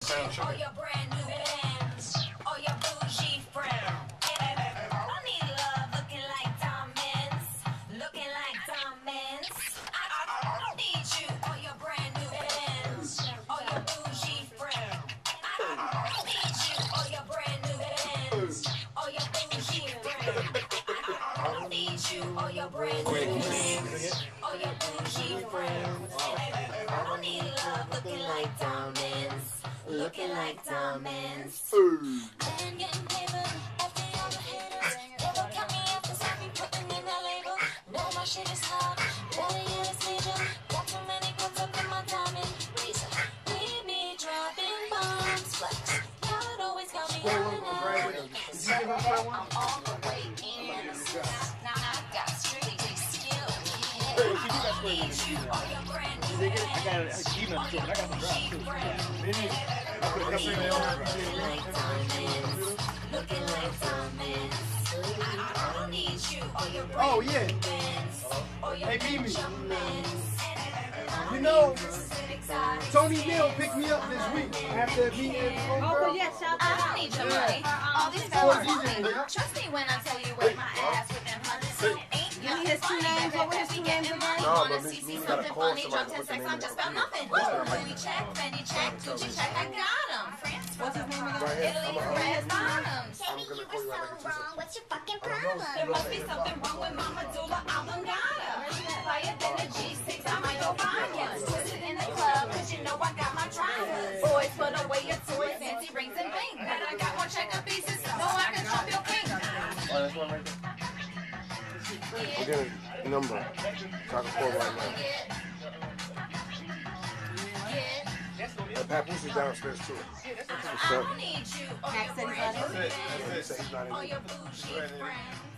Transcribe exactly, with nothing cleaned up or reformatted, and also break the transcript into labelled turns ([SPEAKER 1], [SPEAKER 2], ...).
[SPEAKER 1] All your brand new friends, all your bougie friends. I need love looking like diamonds, looking like diamonds. I, I need you, all your brand new friends, all your bougie friends. I, I need you, all your brand new friends, all your bougie friends. I, I need you, all your brand new friends, all your bougie friends. I need love looking like diamonds, looking like diamonds. And getting paper after all the haters. Never cut me off cause I be putting in that label. Know my shit is hot, better yet it's major. Got too many guns up in my diamond razor. Leave me dropping bombs, flex. God always got me on an hour. I'm all the way in. Now I got straight skill. I need you, all your brand new friends.
[SPEAKER 2] I got a key number too, but I got the drive too. Maybe I put a couple in there.
[SPEAKER 1] Looking like diamonds, looking like diamonds. I need you, all your brand
[SPEAKER 2] Oh yeah.
[SPEAKER 1] new
[SPEAKER 2] Hey, Mimi.
[SPEAKER 1] friends.
[SPEAKER 2] You know, Tony Neal picked me up this week after meeting his
[SPEAKER 3] Oh,
[SPEAKER 2] homegirl.
[SPEAKER 3] yeah, shout
[SPEAKER 1] I
[SPEAKER 3] out.
[SPEAKER 1] don't need your money. All these
[SPEAKER 2] For
[SPEAKER 1] girls want me.
[SPEAKER 2] D J.
[SPEAKER 1] Trust me when I tell you where my ass with them hundreds.
[SPEAKER 3] You need his two names. What was his two names again?
[SPEAKER 4] No, but me, me gotta call somebody to put the name
[SPEAKER 1] I'm just
[SPEAKER 4] in
[SPEAKER 1] about nothing. Fendi check, Fendi check, Gucci check, I got 'em.
[SPEAKER 3] What's his name again?
[SPEAKER 4] Right here.
[SPEAKER 1] Italy,
[SPEAKER 4] I'm
[SPEAKER 1] red bottoms.
[SPEAKER 4] I'm gonna call you out like a two.
[SPEAKER 5] What's your fucking problem?
[SPEAKER 1] There must be something wrong with my medulla oblongata. Fire than a G six, I might go buy ya. Twisted in the club, cause you know I got my drivers. Boys, put away your toys, fancy rings and bling. And I got more checker pieces, so I can trump your king.
[SPEAKER 4] Oh, that's one right there. I'm getting a number. So I can call right now. And Papoose is downstairs too.
[SPEAKER 1] I don't need you, all your
[SPEAKER 3] Accent is on it.
[SPEAKER 1] brand new
[SPEAKER 4] He said he's not in
[SPEAKER 1] all
[SPEAKER 4] here.
[SPEAKER 1] your bougie friends.